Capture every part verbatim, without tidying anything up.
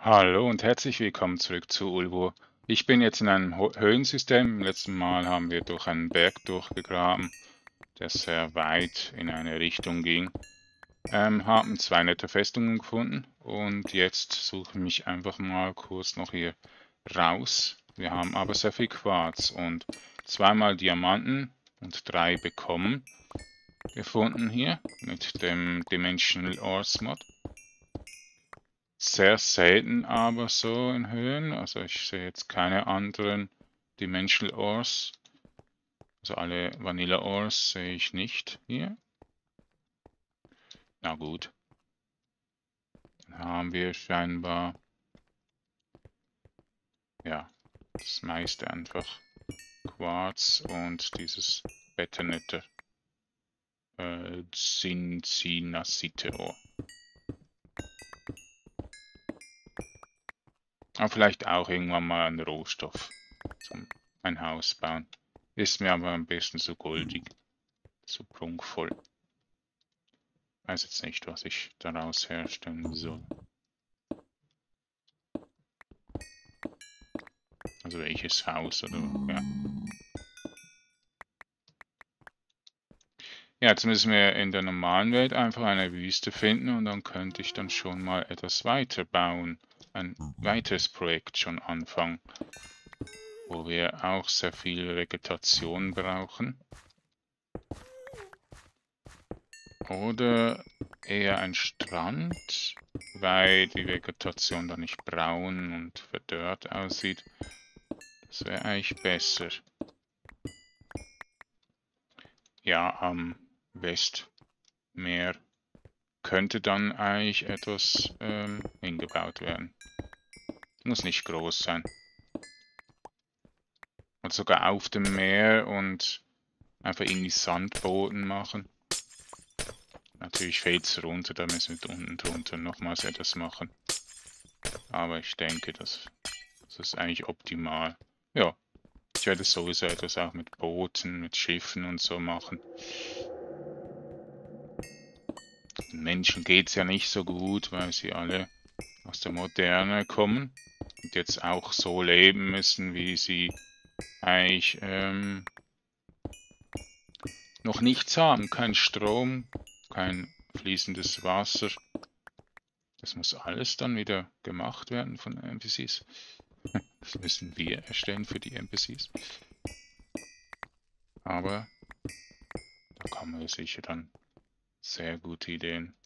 Hallo und herzlich willkommen zurück zu Ulvo. Ich bin jetzt in einem Ho- Höhlensystem. Im letzten Mal haben wir durch einen Berg durchgegraben, der sehr weit in eine Richtung ging. Ähm, haben zwei nette Festungen gefunden und jetzt suche ich mich einfach mal kurz noch hier raus. Wir haben aber sehr viel Quarz und zweimal Diamanten und drei bekommen gefunden hier mit dem Dimensional Ores Mod. Sehr selten aber so in Höhen. Also ich sehe jetzt keine anderen Dimensional Ores. Also alle Vanilla Ores sehe ich nicht hier. Na gut. Dann haben wir scheinbar ja das meiste einfach Quarz und dieses Bettenette äh, Zincinacite-Ore. Aber vielleicht auch irgendwann mal ein Rohstoff zum ein Haus bauen. Ist mir aber am besten so goldig, so prunkvoll. Weiß jetzt nicht, was ich daraus herstellen soll. Also welches Haus oder ja. Ja, jetzt müssen wir in der normalen Welt einfach eine Wüste finden und dann könnte ich dann schon mal etwas weiter bauen. Ein weiteres Projekt schon anfangen, wo wir auch sehr viel Vegetation brauchen. Oder eher ein Strand, weil die Vegetation dann nicht braun und verdörrt aussieht. Das wäre eigentlich besser. Ja, am Westmeer könnte dann eigentlich etwas ähm, hingebaut werden. Muss nicht groß sein. Und sogar auf dem Meer und einfach irgendwie Sandboden machen. Natürlich fällt es runter, da müssen wir unten drunter nochmals etwas machen. Aber ich denke, das, das ist eigentlich optimal. Ja, ich werde sowieso etwas auch mit Booten, mit Schiffen und so machen. Den Menschen geht es ja nicht so gut, weil sie alle aus der Moderne kommen und jetzt auch so leben müssen, wie sie eigentlich ähm, noch nichts haben. Kein Strom, kein fließendes Wasser. Das muss alles dann wieder gemacht werden von N P Cs. Das müssen wir erstellen für die N P Cs. Aber da kommen wir sicher dann sehr gute Ideen.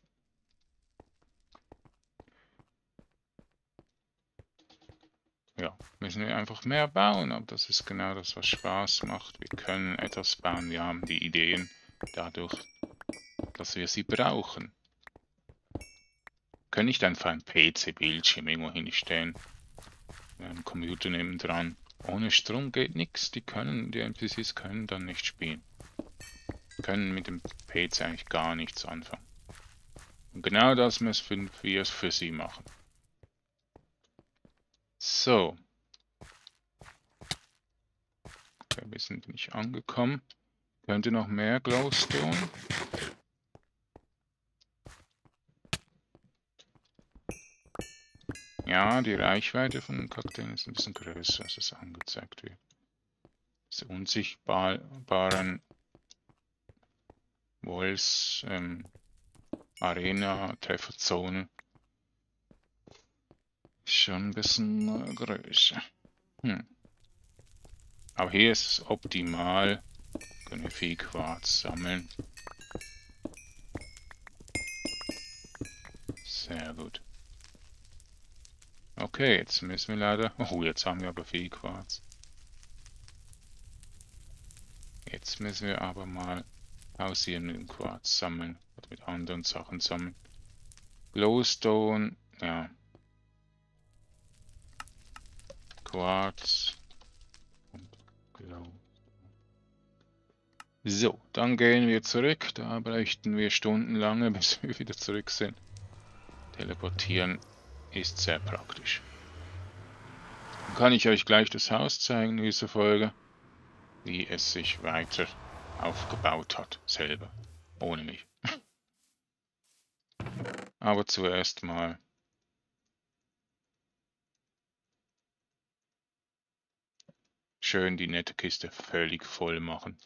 Ja, müssen wir einfach mehr bauen, aber das ist genau das, was Spaß macht. Wir können etwas bauen, wir haben die Ideen dadurch, dass wir sie brauchen. Wir können nicht einfach ein P C-Bildschirm irgendwo hinstellen, einen Computer nebendran. Ohne Strom geht nichts, die können, die N P Cs können dann nicht spielen. Können mit dem P C eigentlich gar nichts anfangen. Und genau das müssen wir für sie machen. So. Okay, wir sind nicht angekommen. Könnte noch mehr Glowstone. Ja, die Reichweite von den Kakteen ist ein bisschen größer, als es angezeigt wird. Diese unsichtbaren Walls, ähm, Arena, Trefferzone. Schon ein bisschen äh, größer. Hm. Aber hier ist es optimal. Können wir viel Quarz sammeln. Sehr gut. Okay, jetzt müssen wir leider... Oh, jetzt haben wir aber viel Quarz. Jetzt müssen wir aber mal pausieren mit dem Quarz sammeln. Oder mit anderen Sachen sammeln. Glowstone, ja. Quarz und Glow. So, dann gehen wir zurück. Da bräuchten wir stundenlange, bis wir wieder zurück sind. Teleportieren ist sehr praktisch. Dann kann ich euch gleich das Haus zeigen in dieser Folge, wie es sich weiter aufgebaut hat, selber, ohne mich. Aber zuerst mal schön die nette Kiste völlig voll machen.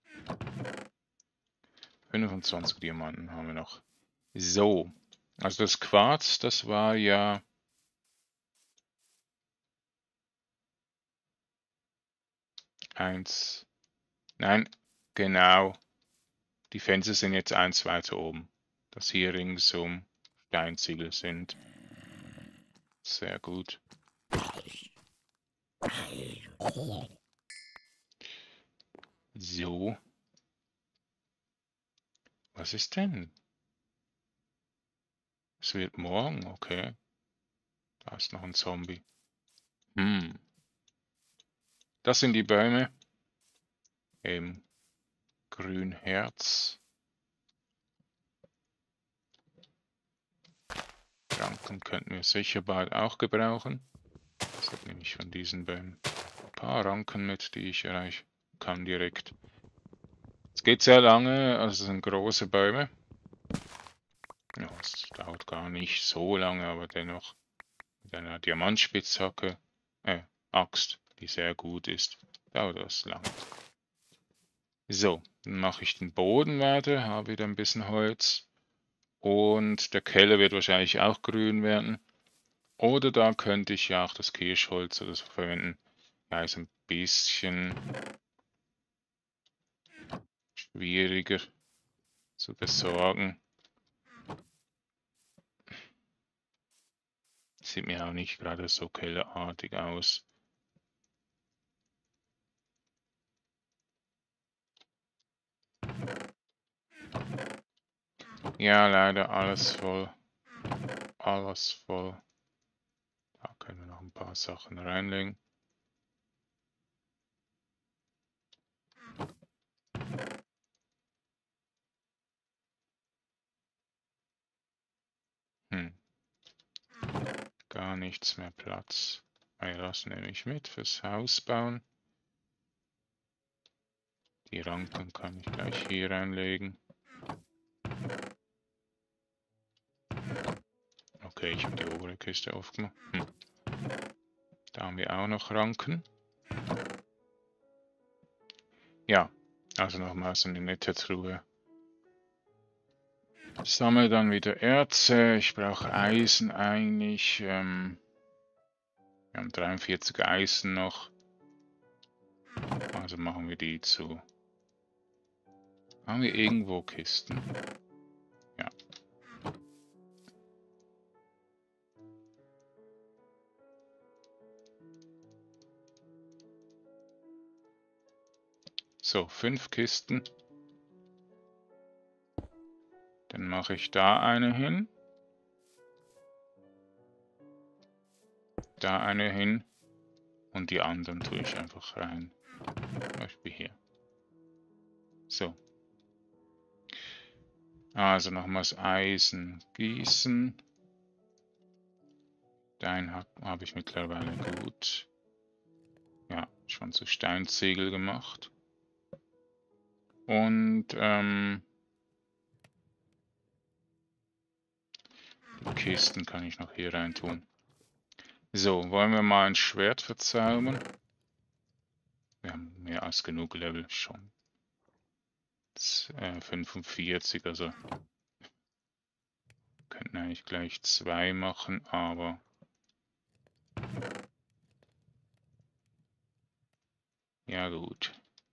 fünfundzwanzig Diamanten haben wir noch. So, also das Quarz, das war ja... Eins. Nein, genau. Die Fenster sind jetzt eins weiter oben. Das hier ringsum Steinziegel sind. Sehr gut. So. Was ist denn? Es wird morgen, okay. Da ist noch ein Zombie. Hm. Das sind die Bäume. Im Grünherz. Ranken könnten wir sicher bald auch gebrauchen. Das nehme ich von diesen Bäumen ein paar Ranken mit, die ich erreichen kann direkt. Es geht sehr lange, also es sind große Bäume. Ja, es dauert gar nicht so lange, aber dennoch mit einer Diamantspitzhacke, äh, Axt, die sehr gut ist, dauert das lange. So, dann mache ich den Boden weiter, habe wieder ein bisschen Holz. Und der Keller wird wahrscheinlich auch grün werden. Oder da könnte ich ja auch das Kirschholz oder so verwenden. Ja, ist ein bisschen schwieriger zu besorgen. Sieht mir auch nicht gerade so kellerartig aus. Ja, leider alles voll. Alles voll. Da können wir noch ein paar Sachen reinlegen. Hm. Gar nichts mehr Platz. Ja, das nehme ich mit fürs Haus bauen. Die Ranken kann ich gleich hier reinlegen. Okay, ich habe die obere Kiste aufgemacht. Hm. Da haben wir auch noch Ranken. Ja, also nochmals eine nette Truhe. Ich sammle dann wieder Erze. Ich brauche Eisen eigentlich. Ähm, wir haben dreiundvierzig Eisen noch. Also machen wir die zu. Haben wir irgendwo Kisten? Ja. So, fünf Kisten. Dann mache ich da eine hin. Da eine hin. Und die anderen tue ich einfach rein. Zum Beispiel hier. So. Also nochmals Eisen gießen. Stein habe hab ich mittlerweile gut. Ja, schon zu Steinziegel gemacht. Und ähm, die Kisten kann ich noch hier rein tun. So, wollen wir mal ein Schwert verzaubern? Wir haben mehr als genug Level schon. Das, äh, fünfundvierzig, also könnten eigentlich gleich zwei machen, aber ja gut.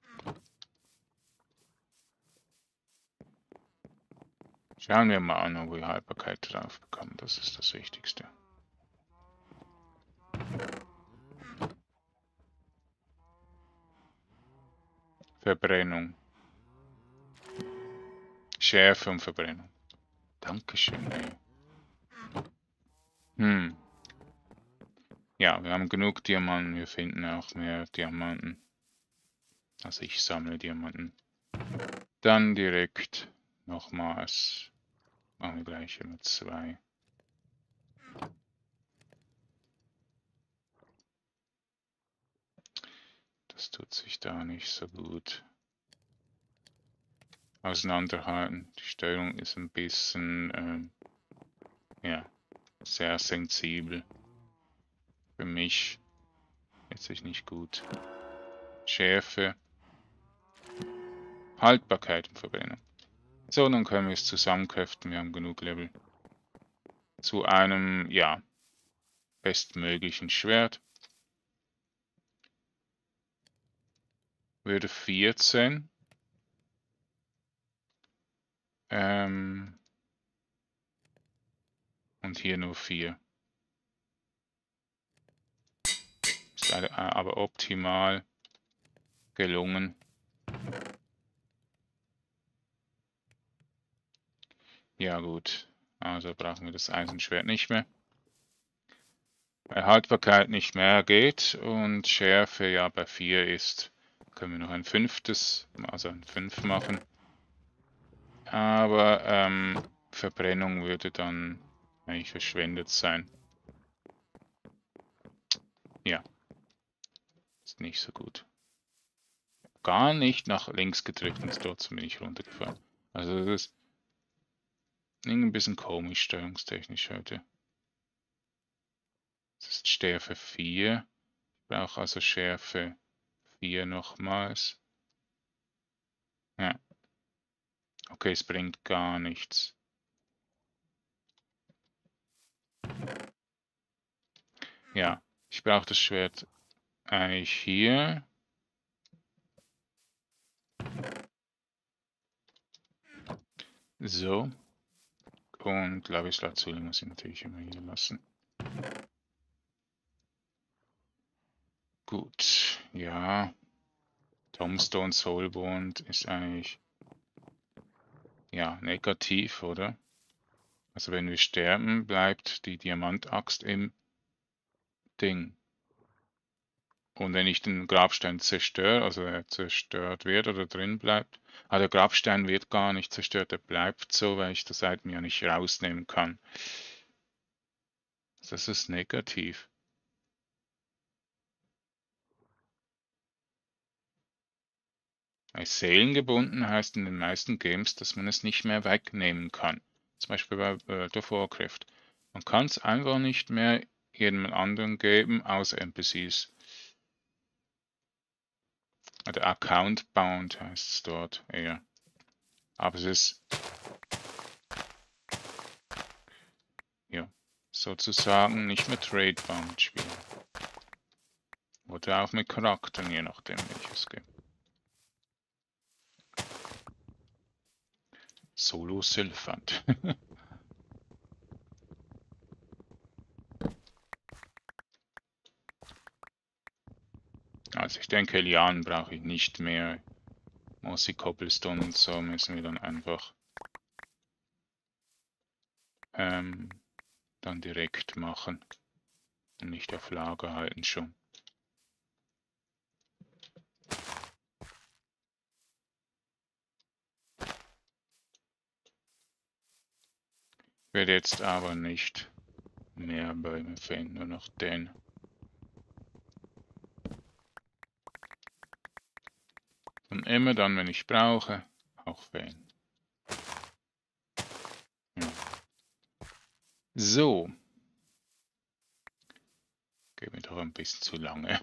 Schauen wir mal an, ob wir Haltbarkeit drauf bekommen. Das ist das Wichtigste. Verbrennung. Schärfe und Verbrennung. Dankeschön, ey. Hm. Ja, wir haben genug Diamanten. Wir finden auch mehr Diamanten. Also ich sammle Diamanten. Dann direkt nochmals. Machen wir gleich immer zwei. Das tut sich da nicht so gut auseinanderhalten. Die Steuerung ist ein bisschen, ähm, ja, sehr sensibel. Für mich ist sich nicht gut. Schärfe, Haltbarkeit und Verbrennung. So, dann können wir es zusammenkräften. Wir haben genug Level. Zu einem, ja, bestmöglichen Schwert. Würde vierzehn. Ähm, und hier nur vier. Ist aber optimal gelungen. Ja gut, also brauchen wir das Eisenschwert nicht mehr. Bei Haltbarkeit nicht mehr geht und Schärfe ja bei vier ist, können wir noch ein fünftes, also ein fünf machen. Aber ähm, Verbrennung würde dann eigentlich verschwendet sein. Ja, ist nicht so gut. Gar nicht nach links gedrückt und trotzdem bin ich runtergefallen. Also das ist ein bisschen komisch steuerungstechnisch heute. Das ist Schärfe vier. Ich brauche also Schärfe vier nochmals. Ja. Okay, es bringt gar nichts. Ja, ich brauche das Schwert eigentlich hier. So. Und Lapislazuli muss ich natürlich immer hier lassen. Gut, ja. Tombstone Soulbond ist eigentlich ja negativ, oder? Also wenn wir sterben, bleibt die Diamantaxt im Ding. Und wenn ich den Grabstein zerstöre, also er zerstört wird oder drin bleibt, aber der Grabstein wird gar nicht zerstört, er bleibt so, weil ich das Item ja nicht rausnehmen kann. Das ist negativ. Als seelengebunden heißt in den meisten Games, dass man es nicht mehr wegnehmen kann. Zum Beispiel bei World of Warcraft. Man kann es einfach nicht mehr jedem anderen geben, außer N P Cs. Oder Account Bound heißt es dort eher. Aber es ist ja sozusagen nicht mehr Trade Bound spielen. Oder auch mit Charakteren, je nachdem welches Game. Solo Sylphant. Also ich denke, Lianen brauche ich nicht mehr. Mossy Cobblestone und so müssen wir dann einfach ähm, dann direkt machen. Und nicht auf Lager halten schon. Ich werde jetzt aber nicht mehr Bäume fällen, nur noch den. Und immer dann, wenn ich brauche, auch fällen. Ja. So. Geht mir doch ein bisschen zu lange.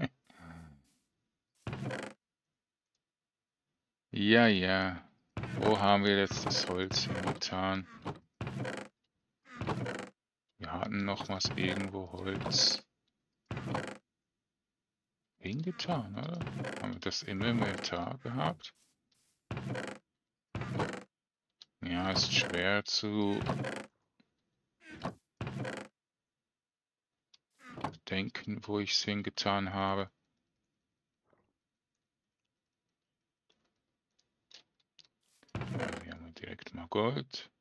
Ja, ja. Wo haben wir jetzt das Holz hingetan? Wir hatten noch was irgendwo Holz hingetan, oder? Haben wir das im Inventar gehabt? Ja, ist schwer zu denken, wo ich es hingetan habe. Ja, hier haben wir direkt mal Gold.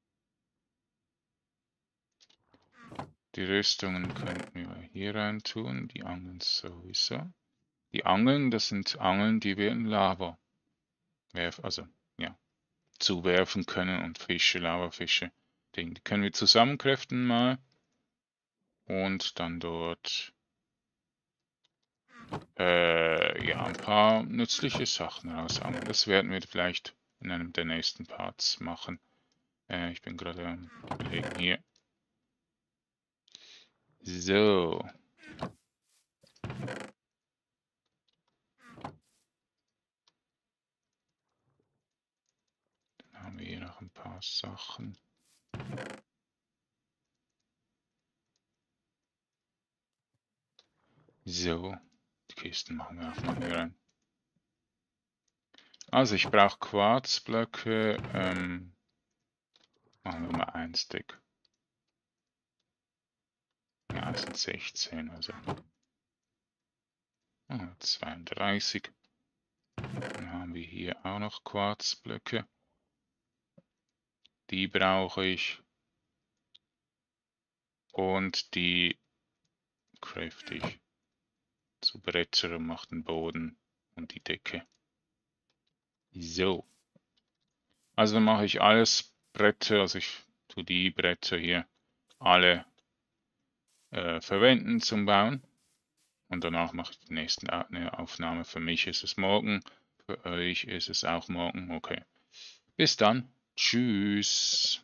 Die Rüstungen könnten wir hier rein tun, die Angeln sowieso. Die Angeln, das sind Angeln, die wir in Lava werfen, also ja, zuwerfen können und Fische, Lavafische. Die können wir zusammenkräften mal und dann dort äh, ja, ein paar nützliche Sachen rausangeln. Das werden wir vielleicht in einem der nächsten Parts machen. Äh, ich bin gerade am Überlegen hier. So. Sachen. So, die Kisten machen wir auch mal hier rein. Also ich brauche Quarzblöcke. Ähm, machen wir mal ein Stück. Ja, es sind sechzehn, also oh, zweiunddreißig. Dann haben wir hier auch noch Quarzblöcke. Die brauche ich. Und die crafte ich zu Bretter und mache den Boden und die Decke. So. Also dann mache ich alles Bretter, also ich tue die Bretter hier alle äh, verwenden zum Bauen. Und danach mache ich die nächste Aufnahme. Für mich ist es morgen, für euch ist es auch morgen. Okay. Bis dann. Tschüss.